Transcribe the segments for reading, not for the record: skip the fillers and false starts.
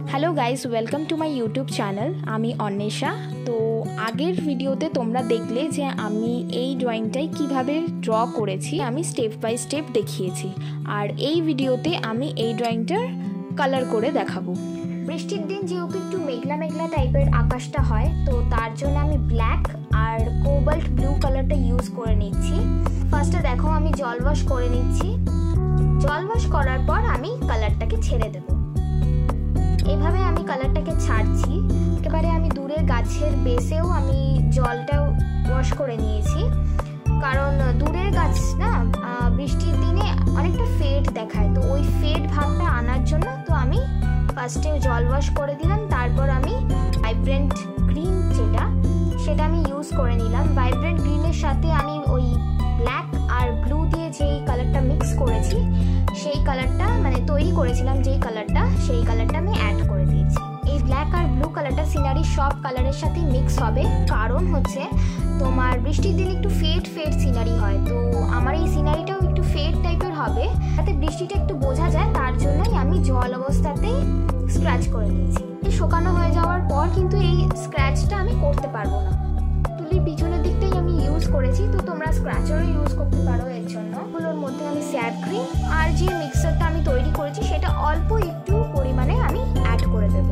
Hello guys, welcome to my YouTube channel. আমি অন্বেষা। তো আগের ভিডিওতে তোমরা দেখলে যে আমি এই ড্রয়িংটাই কিভাবে ড্র করেছি, আমি স্টেপ বাই স্টেপ দেখিয়েছি। আর এই ভিডিওতে আমি এই ড্রয়িংটার কালার করে দেখাবো। বৃষ্টির দিন যেহেতু একটু মেঘলা মেঘলা টাইপের আকাশটা হয়, তো তার জন্য আমি ব্ল্যাক আর কোবাল্ট ব্লু কালারটা ইউজ করে নিচ্ছি। ফার্স্টে দেখো আমি জল ওয়াশ করে নিচ্ছি। জল ওয়াশ করার পর আমি কালারটাকে ছেড়ে দেবো। এইভাবে আমি কালারটাকে ছাড়ছি। একেবারে আমি দূরে গাছের বেসেও আমি জলটা ওয়াশ করে নিয়েছি, কারণ দূরের গাছ না বৃষ্টির দিনে অনেকটা ফেড দেখায়, তো ওই ফেড ভাবটা আনার জন্য তো আমি ফার্স্টে জল ওয়াশ করে দিলাম। তারপর আমি ভাইব্রেন্ট গ্রিন সেটা আমি ইউজ করে নিলাম। ভাইব্রেন্ট গ্রিনের সাথে আমি ওই ব্ল্যাক আর ব্লু দিয়ে যেই কালারটা মিক্স করেছি, সেই কালারটা মানে তৈরি করেছিলাম যেই কালারটা, সেই কালারটা আমি অ্যাড করে দিয়েছি। এই ব্ল্যাক আর ব্লু কালারটা সিনারির সব কালারের সাথে মিক্স হবে, কারণ হচ্ছে তোমার বৃষ্টির দিন একটু ফেড সিনারি হয়, তো আমার এই সিনারিটাও একটু ফেড টাইপের হবে, যাতে বৃষ্টিটা একটু বোঝা যায়, তার জন্যই আমি জল অবস্থাতেই স্ক্র্যাচ করে নিয়েছি। এই শুকানো হয়ে যাওয়ার পর কিন্তু এই স্ক্র্যাচটা আমি করতে পারবো না। তুলির পিছনের দিকটাই আমি ইউজ করেছি, তো তোমরা স্ক্র্যাচারও ইউজ করতে পারো। এর জন্য ওগুলোর মধ্যে আমি স্যাপ ক্রিম আর যে মিক্সারটা আমি তৈরি করেছি সেটা অল্প একটু পরিমাণে আমি অ্যাড করে দেবো।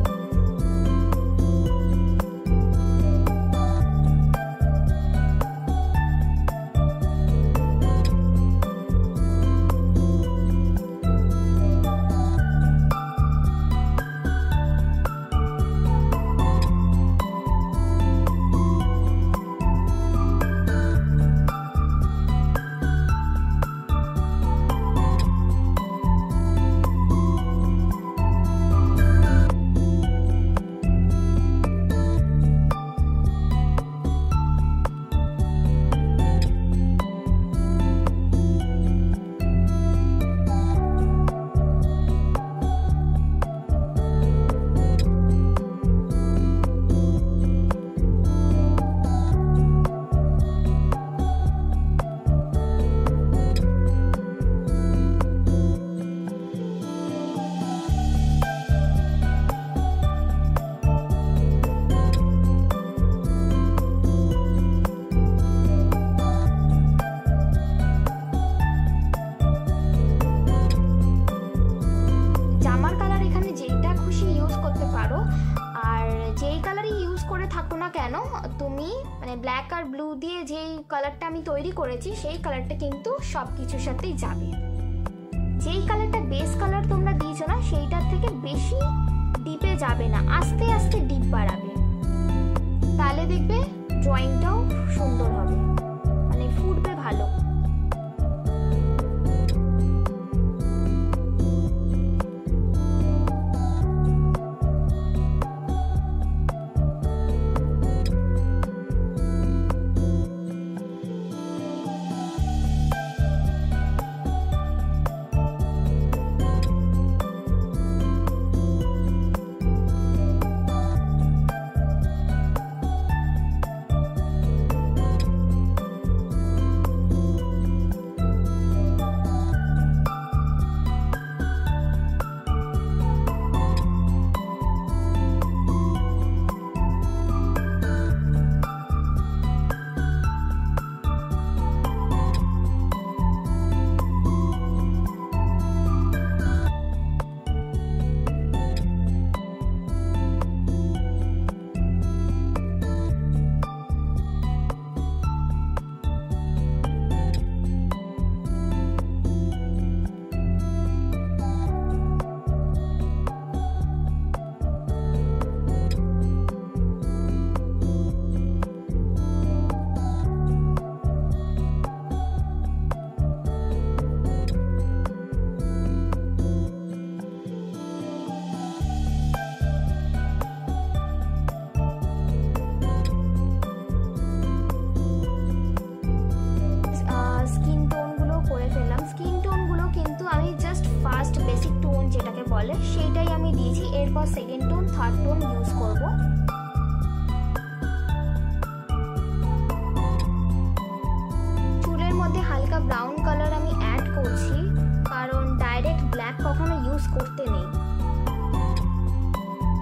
কেন তুমি মানে ব্ল্যাক আর ব্লু দিয়ে যেই কালারটা আমি তৈরি করেছি সেই কালারটা কিন্তু সব কিছুর সাথেই যাবে। যেই কালারটা বেস কালার তোমরা দিয়েছো না, সেইটার থেকে বেশি ডিপে যাবে না, আস্তে আস্তে ডিপ বাড়াবে, তাহলে দেখবে ড্রয়িংটাও সুন্দর হবে, মানে ফুটবে ভালো। সেইটাই আমি দিয়েছি, এরপর second tone third tone use করব। চুলের মধ্যে হালকা ব্রাউন কালার আমি অ্যাড করছি, কারণ ডাইরেক্ট ব্ল্যাক কখনো ইউজ করতে নেই।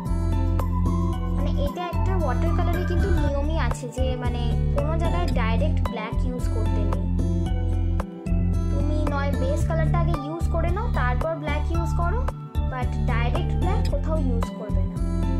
এটা একটা ওয়াটার কালারে কিন্তু নিয়মই আছে যে মানে কোনো জায়গায় ডাইরেক্ট ব্ল্যাক ইউজ করতে নেই। তুমি নয় বেস কালারটা আগে ইউজ করে নাও, তারপর ব্ল্যাক ইউজ করো, বাট ডাইরেক্ট ব্ল্যাক কোথাও ইউজ করবে না।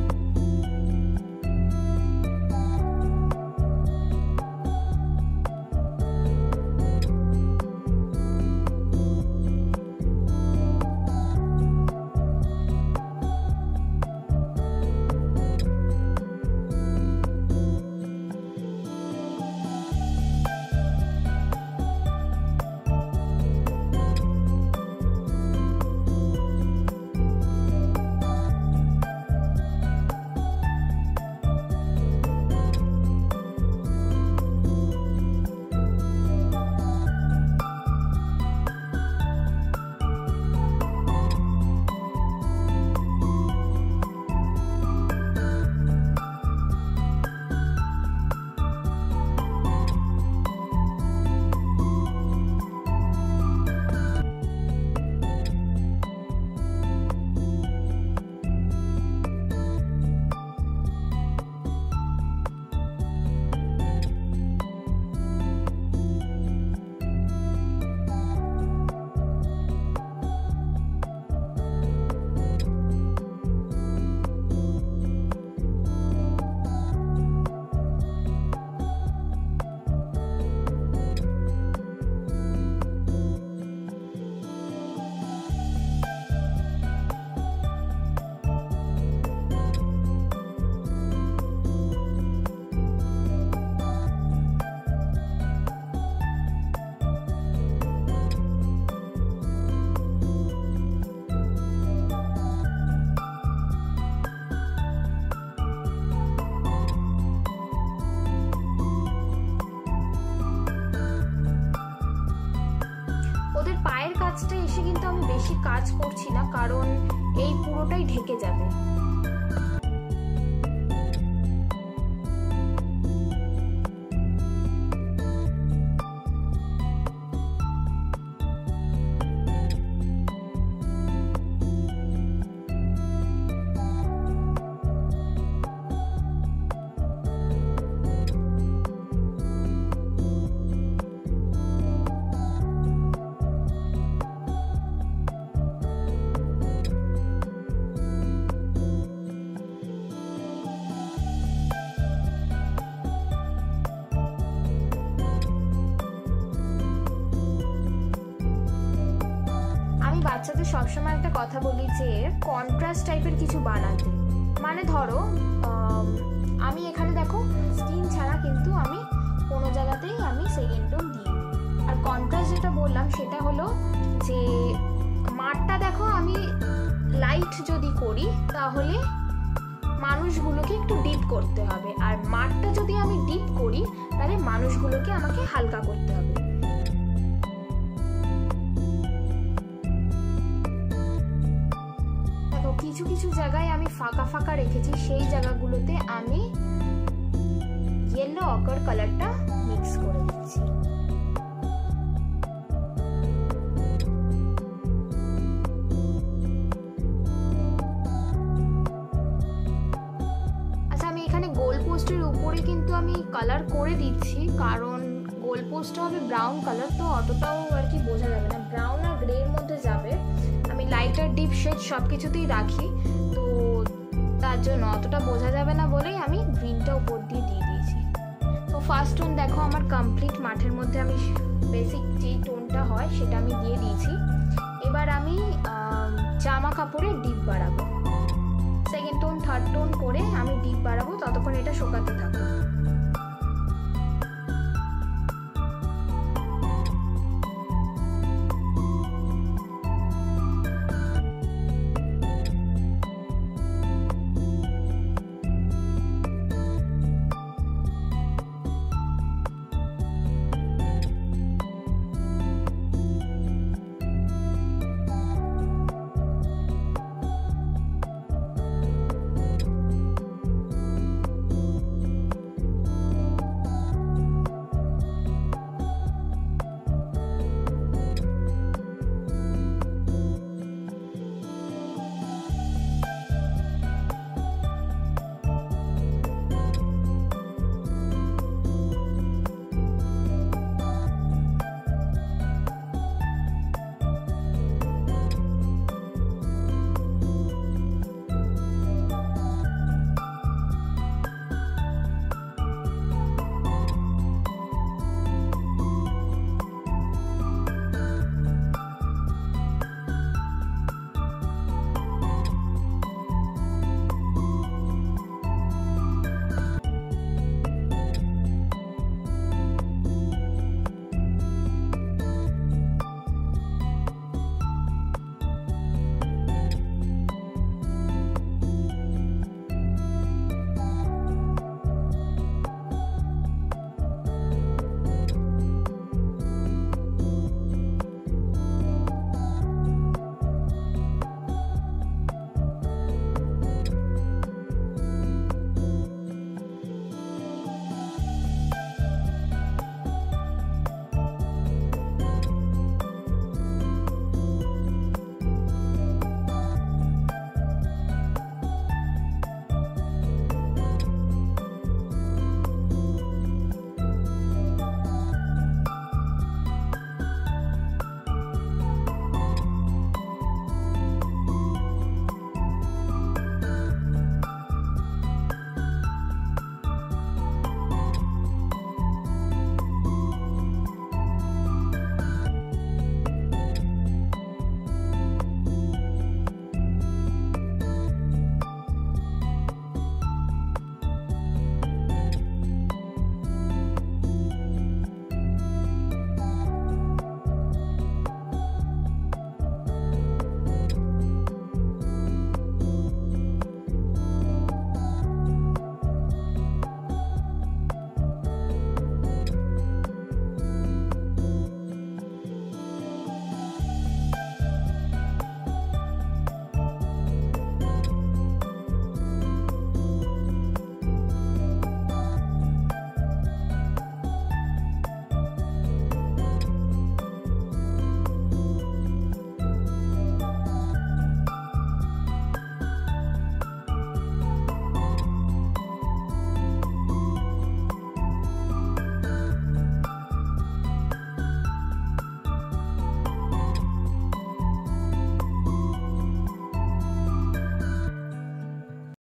পায়ের কাজটা এসে কিন্তু আমি বেশি কাজ করছি না, কারণ এই পুরোটাই ঢেকে যাবে। বাচ্চাদের সবসময় একটা কথা বলি যে কন্ট্রাস্ট টাইপের কিছু বানাতে, মানে ধরো আমি এখানে দেখো স্কিন ছাড়া কিন্তু আমি কোনো জায়গাতেই আমি সেকেন্ড টোন দিই। আর কন্ট্রাস্ট যেটা বললাম সেটা হলো যে মাঠটা দেখো আমি লাইট যদি করি তাহলে মানুষগুলোকে একটু ডিপ করতে হবে, আর মাঠটা যদি আমি ডিপ করি তাহলে মানুষগুলোকে আমাকে হালকা করতে হবে। কিছু কিছু জায়গায় আমি ফাঁকা ফাঁকা রেখেছি, সেই জায়গাগুলোতে আমি ইয়েলো অকার কালারটা মিক্স করে দিচ্ছি। আচ্ছা, আমি এখানে গোল পোস্টের উপরে কিন্তু আমি কালার করে দিচ্ছি, কারণ গোল পোস্টটা হবে ব্রাউন কালার, তো অতটাও আর কি বোঝা যাবে না, ব্রাউন আর গ্রে এর মধ্যে যাবে। আমি লাইট আর ডিপ শেড সব কিছুতেই রাখি, তো তার জন্য অতটা বোঝা যাবে না বলেই আমি গ্রিনটা উপর দিয়ে দিয়েছি। তো ফার্স্ট টোন দেখো আমার কমপ্লিট, মাঠের মধ্যে আমি বেসিক যেই টোনটা হয় সেটা আমি দিয়ে দিয়েছি। এবার আমি জামা কাপড়ে ডিপ বাড়াবো, সেকেন্ড টোন থার্ড টোন করে আমি ডিপ বাড়াবো, ততক্ষণ এটা শোকাতে থাকবো।